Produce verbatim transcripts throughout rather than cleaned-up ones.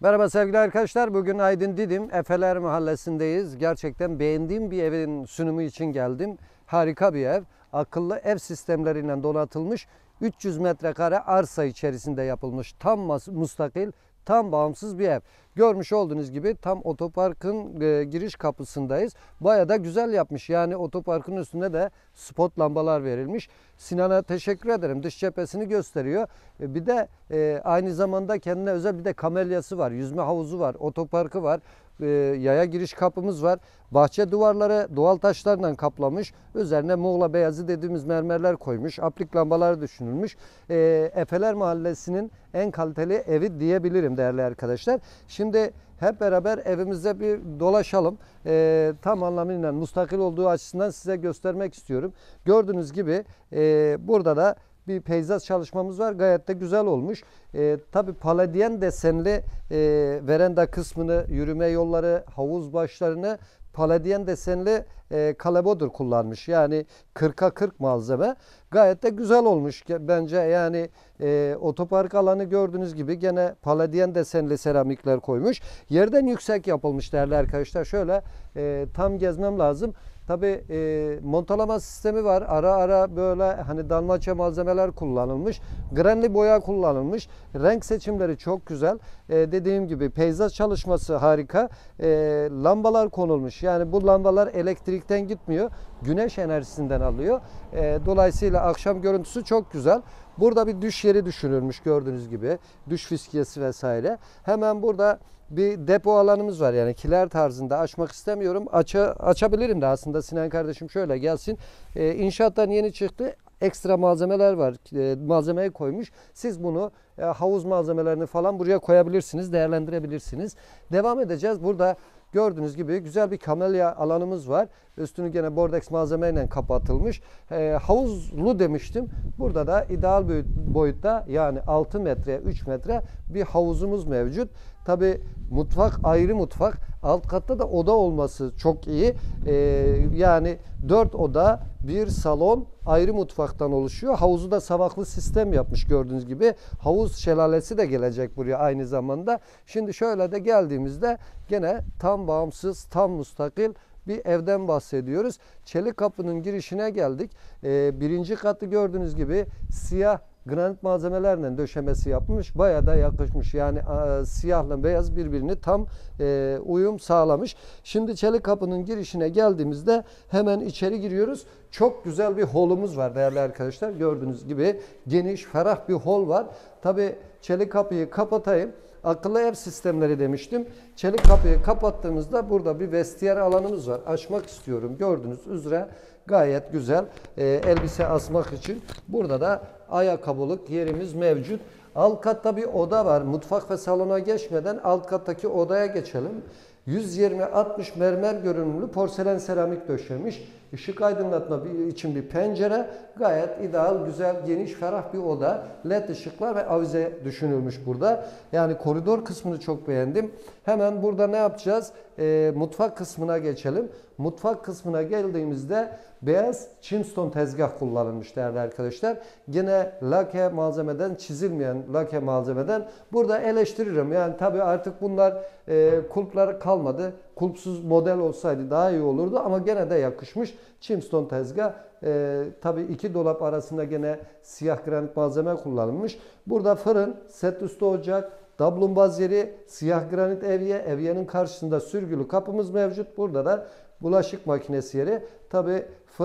Merhaba sevgili arkadaşlar. Bugün Aydın Didim Efeler Mahallesi'ndeyiz. Gerçekten beğendiğim bir evin sunumu için geldim. Harika bir ev. Akıllı ev sistemleriyle donatılmış. üç yüz metrekare arsa içerisinde yapılmış. Tam müstakil, tam bağımsız bir ev. Görmüş olduğunuz gibi tam otoparkın e, giriş kapısındayız. Bayağı da güzel yapmış. Yani otoparkın üstünde de spot lambalar verilmiş. Sinan'a teşekkür ederim. Dış cephesini gösteriyor. E, bir de e, aynı zamanda kendine özel bir de kamelyası var. Yüzme havuzu var. Otoparkı var. E, yaya giriş kapımız var. Bahçe duvarları doğal taşlarla kaplamış. Üzerine Muğla beyazı dediğimiz mermerler koymuş. Aplik lambalar düşünülmüş. E, Efeler Mahallesi'nin en kaliteli evi diyebilirim değerli arkadaşlar. Şimdi hep beraber evimizde bir dolaşalım. E, tam anlamıyla müstakil olduğu açısından size göstermek istiyorum. Gördüğünüz gibi e, burada da bir peyzaj çalışmamız var. Gayet de güzel olmuş. E, tabii paladyen desenli e, veranda kısmını, yürüme yolları, havuz başlarını paladyen desenli e, kalebodur kullanmış. Yani kırka kırk malzeme. Gayet de güzel olmuş bence. Yani e, otopark alanı gördüğünüz gibi gene paladyen desenli seramikler koymuş. Yerden yüksek yapılmış değerli arkadaşlar. Şöyle e, tam gezmem lazım. Tabii e, montalama sistemi var. Ara ara böyle hani dalmaçya malzemeler kullanılmış. Granli boya kullanılmış. Renk seçimleri çok güzel. E, dediğim gibi peyzaj çalışması harika. E, lambalar konulmuş. Yani bu lambalar elektrikten gitmiyor. Güneş enerjisinden alıyor. E, dolayısıyla akşam görüntüsü çok güzel. Burada bir duş yeri düşünülmüş gördüğünüz gibi. Duş fiskiyesi vesaire. Hemen burada bir depo alanımız var. Yani kiler tarzında açmak istemiyorum. Aça, açabilirim de aslında. Sinan kardeşim şöyle gelsin. Ee, inşaattan yeni çıktı. Ekstra malzemeler var. E, malzemeyi koymuş. Siz bunu e, havuz malzemelerini falan buraya koyabilirsiniz. Değerlendirebilirsiniz. Devam edeceğiz. Burada gördüğünüz gibi güzel bir kamelya alanımız var. Üstünü gene bordeks malzemeyle kapatılmış. E, havuzlu demiştim. Burada da ideal boyutta yani altı metre, üç metre bir havuzumuz mevcut. Tabi mutfak ayrı mutfak. Alt katta da oda olması çok iyi. Ee, yani dört oda, bir salon ayrı mutfaktan oluşuyor. Havuzu da savaklı sistem yapmış gördüğünüz gibi. Havuz şelalesi de gelecek buraya aynı zamanda. Şimdi şöyle de geldiğimizde gene tam bağımsız, tam müstakil bir evden bahsediyoruz. Çelik kapının girişine geldik. Ee, birinci katı gördüğünüz gibi siyah granit malzemelerle döşemesi yapmış. Bayağı da yakışmış. Yani e, siyahla beyaz birbirini tam e, uyum sağlamış. Şimdi çelik kapının girişine geldiğimizde hemen içeri giriyoruz. Çok güzel bir holumuz var değerli arkadaşlar. Gördüğünüz gibi geniş, ferah bir hol var. Tabii çelik kapıyı kapatayım. Akıllı ev sistemleri demiştim. Çelik kapıyı kapattığımızda burada bir vestiyer alanımız var. Açmak istiyorum. Gördüğünüz üzere gayet güzel. E, elbise asmak için. Burada da ayakkabılık yerimiz mevcut. Alt katta bir oda var. Mutfak ve salona geçmeden alt kattaki odaya geçelim. yüz yirmi altmış mermer görünümlü porselen seramik döşemiş. Işık aydınlatma için bir pencere. Gayet ideal, güzel, geniş, ferah bir oda. Led ışıklar ve avize düşünülmüş burada. Yani koridor kısmını çok beğendim. Hemen burada ne yapacağız? E, mutfak kısmına geçelim. Mutfak kısmına geldiğimizde beyaz Chimstone tezgah kullanılmış değerli arkadaşlar. Gene lake malzemeden, çizilmeyen lake malzemeden burada eleştiririm. Yani tabii artık bunlar e, kulplar kalmadı. Kulpsuz model olsaydı daha iyi olurdu ama gene de yakışmış. Chimstone tezgah. E, tabii iki dolap arasında gene siyah granit malzeme kullanılmış. Burada fırın, set üstü ocak, dablumbaz yeri, siyah granit evye, evyenin karşısında sürgülü kapımız mevcut. Burada da bulaşık makinesi yeri. Tabi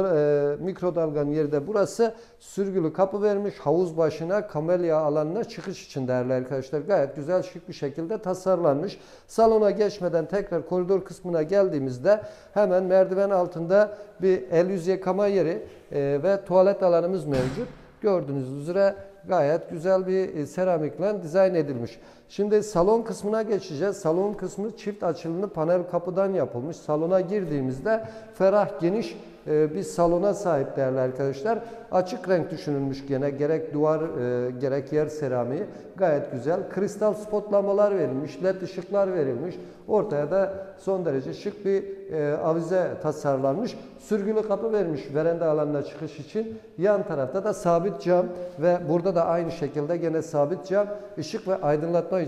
e, mikrodalganın yeri de burası. Sürgülü kapı vermiş. Havuz başına, kamelya alanına çıkış için değerli arkadaşlar. Gayet güzel, şık bir şekilde tasarlanmış. Salona geçmeden tekrar koridor kısmına geldiğimizde hemen merdiven altında bir el yüz yıkama yeri e, ve tuvalet alanımız mevcut. Gördüğünüz üzere gayet güzel bir seramikle dizayn edilmiş. Şimdi salon kısmına geçeceğiz. Salon kısmı çift açılımlı panel kapıdan yapılmış. Salona girdiğimizde ferah, geniş bir salona sahip değerli arkadaşlar. Açık renk düşünülmüş gene. Gerek duvar e, gerek yer seramiği gayet güzel. Kristal spot lambalar verilmiş. Led ışıklar verilmiş. Ortaya da son derece şık bir e, avize tasarlanmış. Sürgülü kapı vermiş veranda alanına çıkış için. Yan tarafta da sabit cam ve burada da aynı şekilde gene sabit cam ışık ve aydınlatma için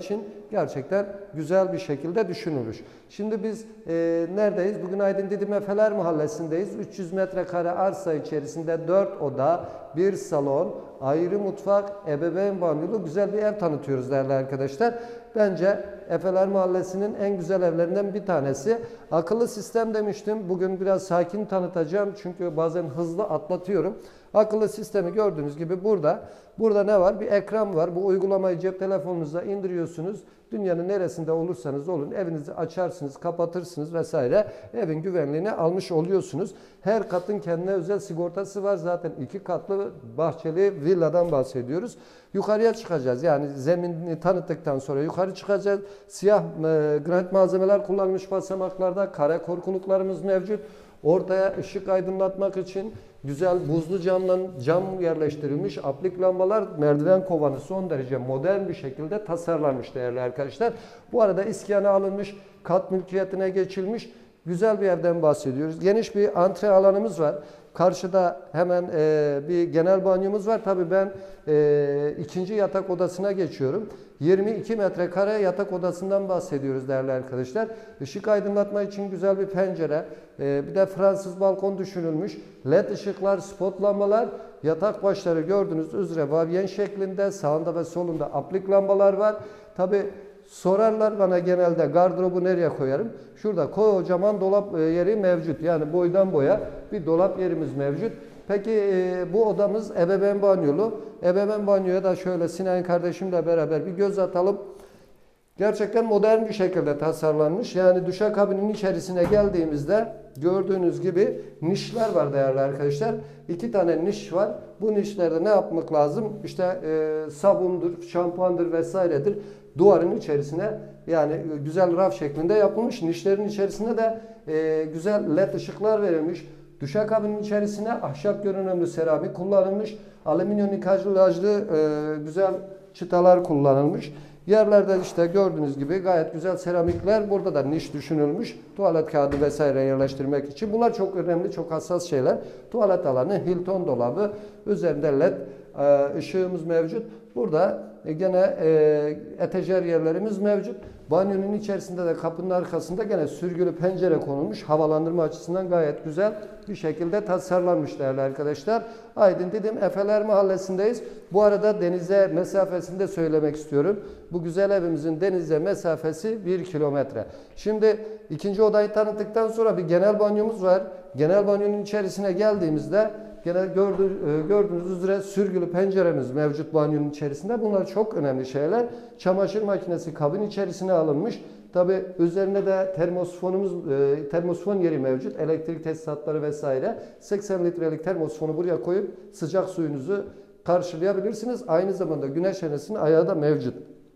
gerçekten güzel bir şekilde düşünülmüş. Şimdi biz e, neredeyiz? Bugün Aydın Didim Efeler Mahallesi'ndeyiz. üç yüz metrekare arsa içerisinde dört oda, bir salon, ayrı mutfak, ebeveyn banyolu güzel bir ev tanıtıyoruz değerli arkadaşlar. Bence Efeler Mahallesi'nin en güzel evlerinden bir tanesi. Akıllı sistem demiştim. Bugün biraz sakin tanıtacağım çünkü bazen hızlı atlatıyorum. Akıllı sistemi gördüğünüz gibi burada. Burada ne var? Bir ekran var. Bu uygulamayı cep telefonunuza indiriyorsunuz. Dünyanın neresinde olursanız olun evinizi açarsınız, kapatırsınız vesaire. Evin güvenliğini almış oluyorsunuz. Her katın kendine özel sigortası var. Zaten iki katlı bahçeli villadan bahsediyoruz. Yukarıya çıkacağız. Yani zeminini tanıttıktan sonra yukarı çıkacağız. Siyah e, granit malzemeler kullanılmış basamaklarda. Kare korkuluklarımız mevcut. Ortaya ışık aydınlatmak için güzel buzlu camdan cam yerleştirilmiş aplik lambalar, merdiven kovanı son derece modern bir şekilde tasarlanmış değerli arkadaşlar. Bu arada iskana alınmış, kat mülkiyetine geçilmiş güzel bir evden bahsediyoruz. Geniş bir antre alanımız var. Karşıda hemen e, bir genel banyomuz var. Tabii ben e, ikinci yatak odasına geçiyorum. yirmi iki metrekare yatak odasından bahsediyoruz değerli arkadaşlar. Işık aydınlatma için güzel bir pencere. E, bir de Fransız balkon düşünülmüş. Led ışıklar, spot lambalar. Yatak başları gördüğünüz üzere vavyen şeklinde. Sağında ve solunda aplik lambalar var. Tabii sorarlar bana genelde gardırobu nereye koyarım? Şurada kocaman dolap yeri mevcut. Yani boydan boya bir dolap yerimiz mevcut. Peki e, bu odamız ebeveyn banyolu. Ebeveyn banyoya da şöyle Sinan kardeşimle beraber bir göz atalım. Gerçekten modern bir şekilde tasarlanmış. Yani duşakabinin içerisine geldiğimizde gördüğünüz gibi nişler var değerli arkadaşlar. İki tane niş var. Bu nişlerde ne yapmak lazım? İşte e, sabundur, şampuandır vesairedir. Duvarın içerisine yani güzel raf şeklinde yapılmış. Nişlerin içerisine de e, güzel led ışıklar verilmiş. Duşakabinin içerisine ahşap görünümlü seramik kullanılmış. Alüminyum nikajlı e, güzel çıtalar kullanılmış. Yerlerde işte gördüğünüz gibi gayet güzel seramikler. Burada da niş düşünülmüş. Tuvalet kağıdı vesaire yerleştirmek için. Bunlar çok önemli, çok hassas şeyler. Tuvalet alanı, Hilton dolabı, üzerinde led ışığımız mevcut. Burada gene e, etajer yerlerimiz mevcut. Banyonun içerisinde de kapının arkasında gene sürgülü pencere konulmuş. Havalandırma açısından gayet güzel bir şekilde tasarlanmış değerli arkadaşlar. Aydın Didim Efeler Mahallesi'ndeyiz. Bu arada denize mesafesini de söylemek istiyorum. Bu güzel evimizin denize mesafesi bir kilometre. Şimdi ikinci odayı tanıttıktan sonra bir genel banyomuz var. Genel banyonun içerisine geldiğimizde gene gördüğünüz üzere sürgülü penceremiz mevcut banyonun içerisinde. Bunlar çok önemli şeyler. Çamaşır makinesi kabin içerisine alınmış. Tabi üzerine de termosfonumuz, e, termosfon yeri mevcut. Elektrik tesisatları vesaire. seksen litrelik termosfonu buraya koyup sıcak suyunuzu karşılayabilirsiniz. Aynı zamanda güneş enerjisinin ayağı da mevcut.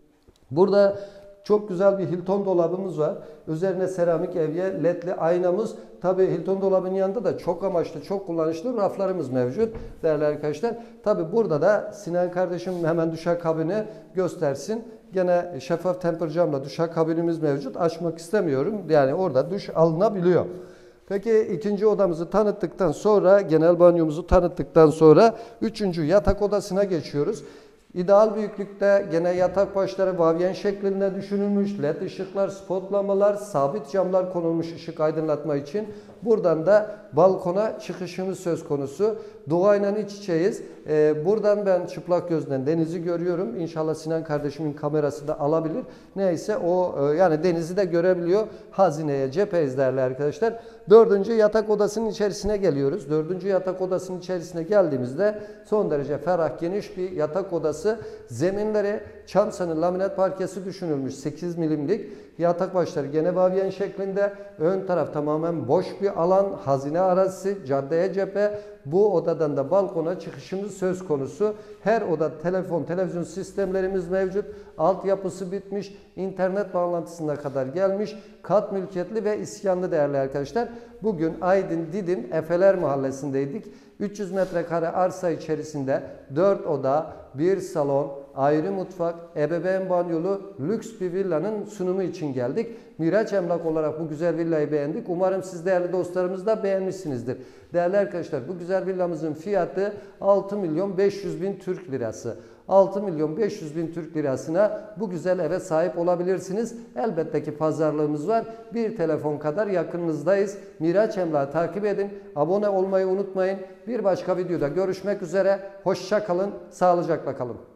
Burada çok güzel bir Hilton dolabımız var. Üzerine seramik evye, ledli aynamız. Tabii Hilton dolabının yanında da çok amaçlı, çok kullanışlı raflarımız mevcut değerli arkadaşlar. Tabii burada da Sinan kardeşim hemen duşakabini göstersin. Gene şeffaf temper camla duşakabinimiz mevcut. Açmak istemiyorum. Yani orada duş alınabiliyor. Peki ikinci odamızı tanıttıktan sonra, genel banyomuzu tanıttıktan sonra üçüncü yatak odasına geçiyoruz. İdeal büyüklükte gene yatak başları vavyen şeklinde düşünülmüş. Led ışıklar, spot lambalar, sabit camlar konulmuş ışık aydınlatma için. Buradan da balkona çıkışımız söz konusu. Doğayla iç içeyiz. Ee, buradan ben çıplak gözden denizi görüyorum. İnşallah Sinan kardeşimin kamerası da alabilir. Neyse o e, yani denizi de görebiliyor. Hazineye cepheyiz değerli arkadaşlar. Dördüncü yatak odasının içerisine geliyoruz. Dördüncü yatak odasının içerisine geldiğimizde son derece ferah, geniş bir yatak odası. Zeminleri çam sanı laminat parkesi düşünülmüş. sekiz milimlik yatak başları gene vavyen şeklinde. Ön taraf tamamen boş bir alan. Hazine arazisi, caddeye cephe. Bu odadan da balkona çıkışımız söz konusu. Her oda telefon, televizyon sistemlerimiz mevcut. Altyapısı bitmiş. İnternet bağlantısına kadar gelmiş. Kat mülkiyetli ve iskanlı değerli arkadaşlar. Bugün Aydın Didim Efeler Mahallesi'ndeydik. üç yüz metrekare arsa içerisinde dört oda, bir salon, ayrı mutfak, ebeveyn banyolu lüks bir villanın sunumu için geldik. Miraç Emlak olarak bu güzel villayı beğendik. Umarım siz değerli dostlarımız da beğenmişsinizdir. Değerli arkadaşlar bu güzel villamızın fiyatı altı milyon beş yüz bin Türk lirası. altı milyon beş yüz bin Türk lirasına bu güzel eve sahip olabilirsiniz. Elbette ki pazarlığımız var. Bir telefon kadar yakınınızdayız. Miraç Emlak'ı takip edin. Abone olmayı unutmayın. Bir başka videoda görüşmek üzere. Hoşça kalın, sağlıcakla kalın.